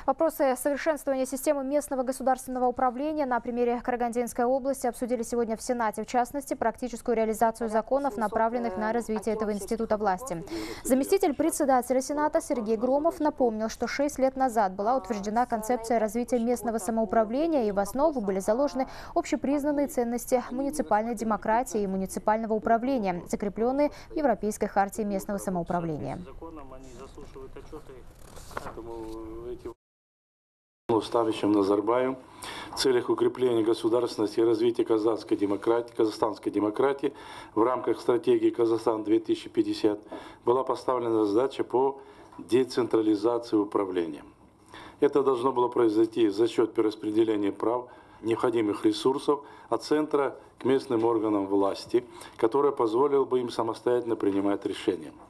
Вопросы совершенствования системы местного государственного управления на примере Карагандинской области обсудили сегодня в Сенате. В частности, практическую реализацию законов, направленных на развитие этого института власти. Заместитель председателя Сената Сергей Громов напомнил, что 6 лет назад была утверждена концепция развития местного самоуправления, и в основу были заложены общепризнанные ценности муниципальной демократии и муниципального управления, закрепленные в Европейской хартии местного самоуправления. Ставящим Назарбаевым в целях укрепления государственности и развития казахстанской демократии в рамках стратегии «Казахстан-2050» была поставлена задача по децентрализации управления. Это должно было произойти за счет перераспределения прав, необходимых ресурсов от центра к местным органам власти, которое позволило бы им самостоятельно принимать решения.